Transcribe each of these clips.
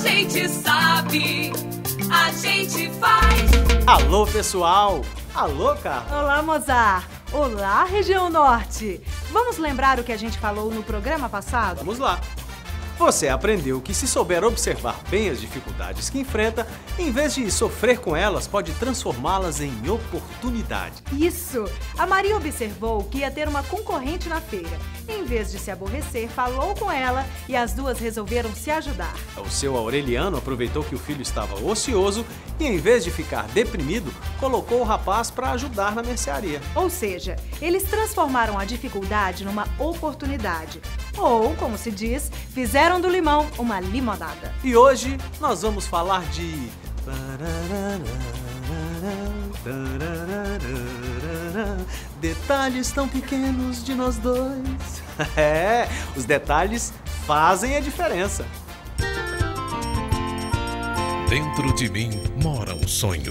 gente sabe, a gente faz. Alô, pessoal! Alô, Carla! Olá, Mozart! Olá, região norte! Vamos lembrar o que a gente falou no programa passado? Vamos lá! Você aprendeu que se souber observar bem as dificuldades que enfrenta, em vez de sofrer com elas, pode transformá-las em oportunidade. Isso! A Maria observou que ia ter uma concorrente na feira. Em vez de se aborrecer, falou com ela e as duas resolveram se ajudar. O seu Aureliano aproveitou que o filho estava ocioso e, em vez de ficar deprimido, colocou o rapaz para ajudar na mercearia. Ou seja, eles transformaram a dificuldade numa oportunidade. Ou, como se diz, fizeram do limão uma limonada. E hoje nós vamos falar de... detalhes tão pequenos de nós dois. É, os detalhes fazem a diferença. Dentro de mim mora um sonho.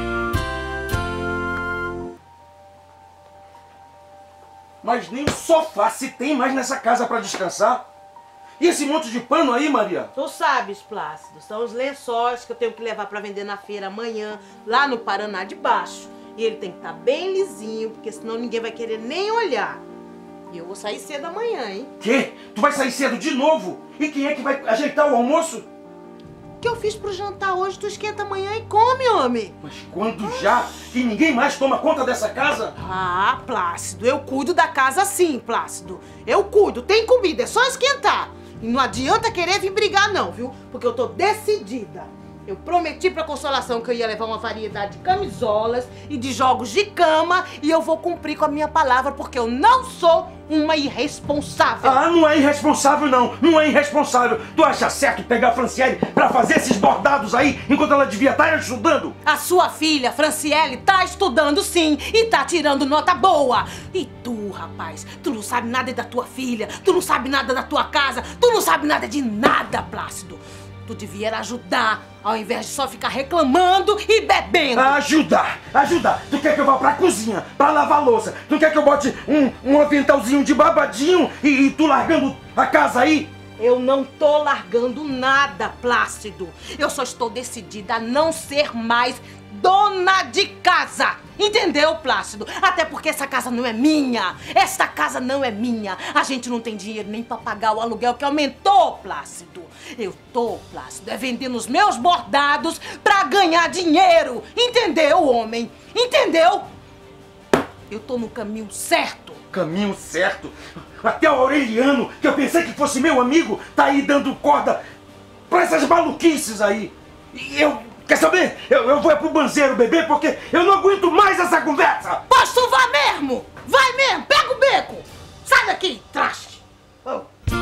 Mas nem o sofá se tem mais nessa casa para descansar. E esse monte de pano aí, Maria? Tu sabes, Plácido, são os lençóis que eu tenho que levar para vender na feira amanhã, lá no Paraná de Baixo. E ele tem que estar bem lisinho, porque senão ninguém vai querer nem olhar. E eu vou sair cedo amanhã, hein? Quê? Tu vai sair cedo de novo? E quem é que vai ajeitar o almoço? O que eu fiz pro jantar hoje, tu esquenta amanhã e come, homem. Mas quando já? Que ninguém mais toma conta dessa casa? Ah, Plácido, eu cuido da casa sim, Plácido. Eu cuido, tem comida, é só esquentar. E não adianta querer vir brigar não, viu? Porque eu tô decidida. Eu prometi pra Consolação que eu ia levar uma variedade de camisolas e de jogos de cama e eu vou cumprir com a minha palavra porque eu não sou uma irresponsável. Ah, não é irresponsável não, não é irresponsável. Tu acha certo pegar a Franciele pra fazer esses bordados aí enquanto ela devia estar estudando? A sua filha, Franciele, tá estudando sim e tá tirando nota boa. E tu, rapaz, tu não sabe nada da tua filha, tu não sabe nada da tua casa, tu não sabe nada de nada, Plácido. Tu devia ajudar, ao invés de só ficar reclamando e bebendo. Ajudar! Ajudar! Tu quer que eu vá pra cozinha, pra lavar louça? Tu quer que eu bote um aventalzinho de babadinho e tu largando a casa aí? Eu não tô largando nada, Plácido. Eu só estou decidida a não ser mais dona de casa. Entendeu, Plácido? Até porque essa casa não é minha. Essa casa não é minha. A gente não tem dinheiro nem pra pagar o aluguel que aumentou, Plácido. Eu tô, Plácido, é vendendo os meus bordados pra ganhar dinheiro. Entendeu, homem? Entendeu? Eu tô no caminho certo. Caminho certo? Até o Aureliano, que eu pensei que fosse meu amigo, tá aí dando corda pra essas maluquices aí. E eu... Quer saber? Eu vou pro banzeiro beber porque eu não aguento mais essa conversa! Pois tu vá mesmo! Vai mesmo! Pega o beco! Sai daqui, traste! Oh.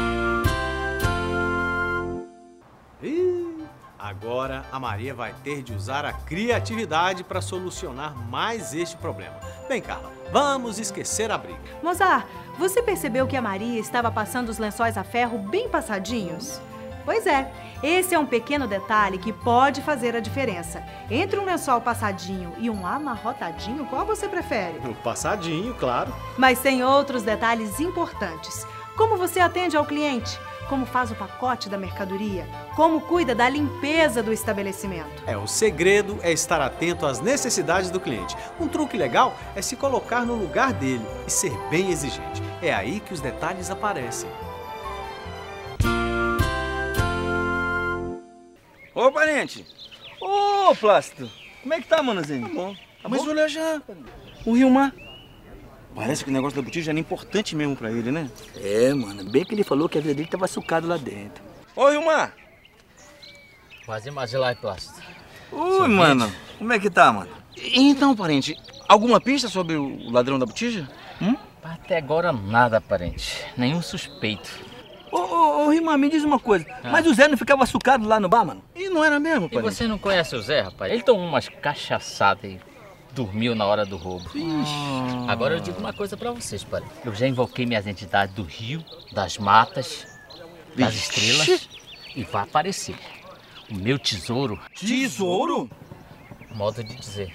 Agora a Maria vai ter de usar a criatividade para solucionar mais este problema. Bem, Carla, vamos esquecer a briga. Mozart, você percebeu que a Maria estava passando os lençóis a ferro bem passadinhos? Pois é, esse é um pequeno detalhe que pode fazer a diferença. Entre um lençol passadinho e um amarrotadinho, qual você prefere? O passadinho, claro. Mas tem outros detalhes importantes. Como você atende ao cliente? Como faz o pacote da mercadoria? Como cuida da limpeza do estabelecimento? O segredo é estar atento às necessidades do cliente. Um truque legal é se colocar no lugar dele e ser bem exigente. É aí que os detalhes aparecem. Ô, parente! Ô, Plácido! Como é que tá, manozinho? Tá bom. Mas olha já, o Rilmar. Parece que o negócio da botija era importante mesmo pra ele, né? É, mano. Bem que ele falou que a vida dele tava sucada lá dentro. Ô, Rilmar! Mais lá, Plácido. Ui, mano. Como é que tá, mano? Então, parente, alguma pista sobre o ladrão da botija? Até agora nada, parente. Nenhum suspeito. Ô, Rilmar, me diz uma coisa. Mas o Zé não ficava sucado lá no bar, mano? E não era mesmo, E parente? você não conhece o Zé, rapaz? Ele tomou umas cachaçadas e dormiu na hora do roubo. Agora eu digo uma coisa pra vocês, parente. Eu já invoquei minhas entidades do rio, das matas, das estrelas e vai aparecer. O meu tesouro. Tesouro? Modo de dizer.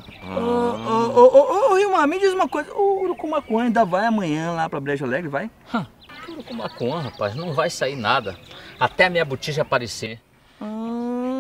Ô, Rilmar, me diz uma coisa. O Urucumacuã ainda vai amanhã lá pra Brejo Alegre, vai? Urucumacuã, rapaz, não vai sair nada. Até a minha botija aparecer.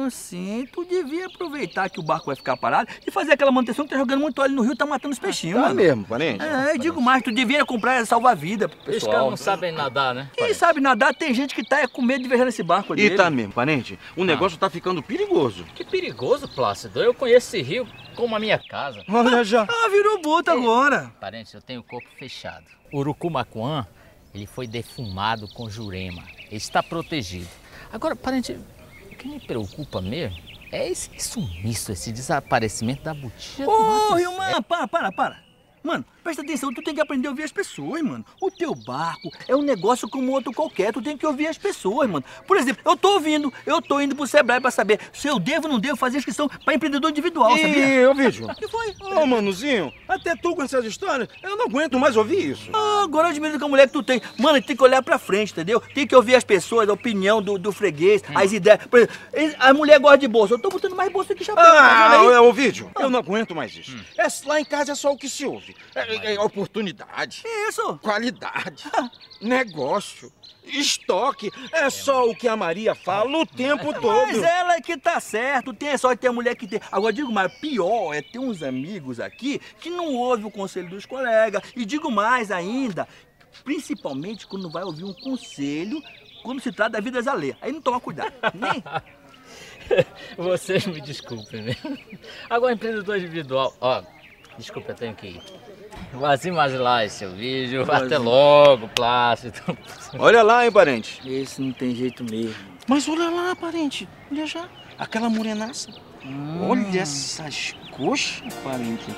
assim, tu devia aproveitar que o barco vai ficar parado e fazer aquela manutenção que tá jogando muito óleo no rio, tá matando os peixinhos, Tá mano. mesmo, parente? É, eu digo mais, tu devia comprar salva-vida pro Os pessoal. caras não sabem nadar, né? Quem sabe nadar, tem gente que tá com medo de viajar nesse barco ali. E tá mesmo, parente? O negócio tá ficando perigoso. Que perigoso, Plácido. Eu conheço esse rio como a minha casa. Olha já. Ah, virou boto agora. Parente, eu tenho o corpo fechado. O Urucumacuã, ele foi defumado com Jurema. Ele está protegido. Agora, parente, o que me preocupa mesmo é esse sumiço, esse desaparecimento da botia. Ô, Rilman, para. Mano, presta atenção, tu tem que aprender a ouvir as pessoas, mano. O teu barco é um negócio como outro qualquer, tu tem que ouvir as pessoas, mano. Por exemplo, eu tô indo pro Sebrae pra saber se eu devo ou não devo fazer inscrição pra empreendedor individual, sabia? Ô, Vídeo. O que foi? Ô, Manuzinho, até tu com essas histórias, eu não aguento mais ouvir isso. Ah, agora eu admiro com a mulher que tu tem. Mano, tem que olhar pra frente, entendeu? Tem que ouvir as pessoas, a opinião do freguês, as ideias. Por exemplo, a mulher gosta de bolsa, eu tô botando mais bolsa que chapéu. Ô, Vídeo, eu não aguento mais isso. Lá em casa é só o que se ouve. É oportunidade, Isso. qualidade, negócio, estoque. É só o que a Maria fala o tempo todo. Mas ela é que tá certo, tem só ter a mulher que tem. Agora, digo mais, pior é ter uns amigos aqui que não ouvem o conselho dos colegas. E digo mais ainda, principalmente quando vai ouvir um conselho quando se trata da vida alheias. Aí não toma cuidado, nem... Vocês me desculpem, né? Agora, empreendedor individual, ó, desculpa, eu tenho que ir. Vazio mais lá esse seu vídeo, até logo, Plácido. Olha lá, hein, parente. Esse não tem jeito mesmo. Mas olha lá, parente. Olha já. Aquela morenaça. Olha essas coxas, parente.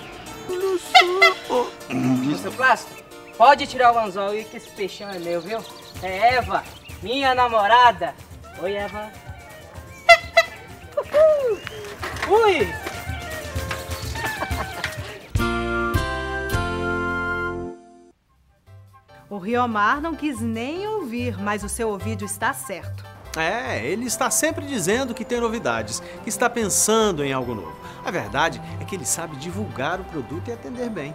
Seu Plácido, pode tirar o anzol aí que esse peixão é meu, viu? É Eva, minha namorada. Oi, Eva. Ui! O Riomar não quis nem ouvir, mas o seu ouvido está certo. É, ele está sempre dizendo que tem novidades, que está pensando em algo novo. A verdade é que ele sabe divulgar o produto e atender bem.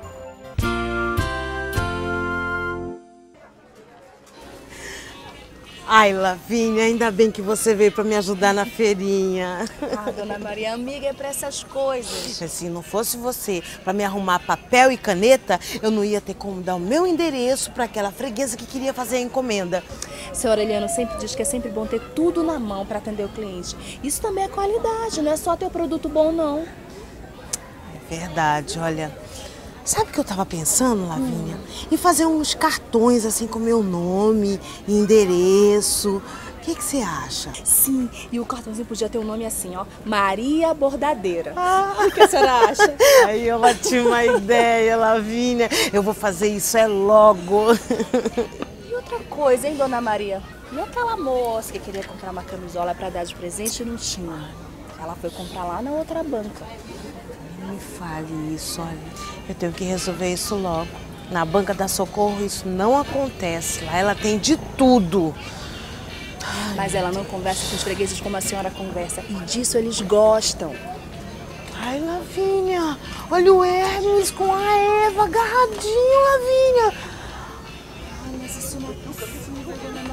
Ai, Lavínia, ainda bem que você veio para me ajudar na feirinha. Ah, dona Maria, amiga é para essas coisas. Se não fosse você para me arrumar papel e caneta, eu não ia ter como dar o meu endereço para aquela freguesa que queria fazer a encomenda. Seu Aureliano sempre diz que é sempre bom ter tudo na mão para atender o cliente. Isso também é qualidade, não é só ter o produto bom, não. É verdade, olha. Sabe o que eu tava pensando, Lavínia? Em fazer uns cartões assim com meu nome, endereço. O que você acha? Sim, e o cartãozinho podia ter um nome assim, ó, Maria Bordadeira. O que a senhora acha? Aí eu bati uma ideia, Lavínia. Eu vou fazer isso logo. E outra coisa, hein, dona Maria? E aquela moça que queria comprar uma camisola para dar de presente e não tinha? Ela foi comprar lá na outra banca. Não me fale isso, olha. Eu tenho que resolver isso logo. Na banca da Socorro isso não acontece. Lá ela tem de tudo. Mas ela não conversa com os fregueses como a senhora conversa. E disso eles gostam. Ai, Lavínia, olha o Hermes com a Eva agarradinho, Lavínia. Ai, mas isso não é possível, dona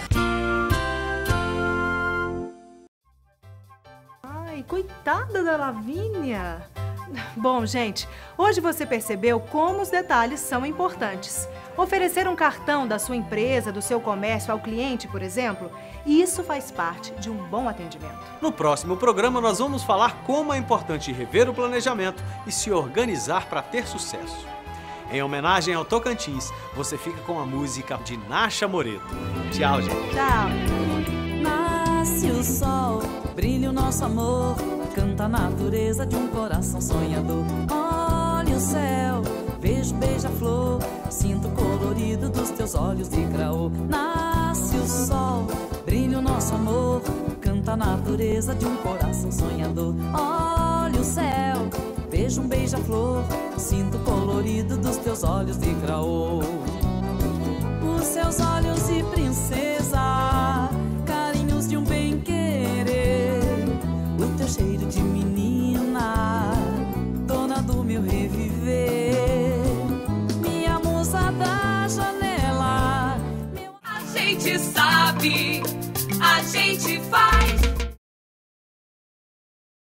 Maria. Ai, coitada da Lavínia. Bom, gente, hoje você percebeu como os detalhes são importantes. Oferecer um cartão da sua empresa, do seu comércio ao cliente, por exemplo, isso faz parte de um bom atendimento. No próximo programa, nós vamos falar como é importante rever o planejamento e se organizar para ter sucesso. Em homenagem ao Tocantins, você fica com a música de Nacha Moreto. Tchau, gente. Tchau. Nasce o sol, brilha o nosso amor, canta a natureza de um coração sonhador. Olha o céu, vejo beija-flor, sinto o colorido dos teus olhos de craô. Nasce o sol, brilha o nosso amor, canta a natureza de um coração sonhador. Olha o céu, vejo um beija-flor, sinto o colorido dos teus olhos de craô. Os seus olhos de princesa, carinhos de um bem-querer, o teu cheiro de menina, dona do meu reviver, minha musa da janela. A gente sabe, a gente faz.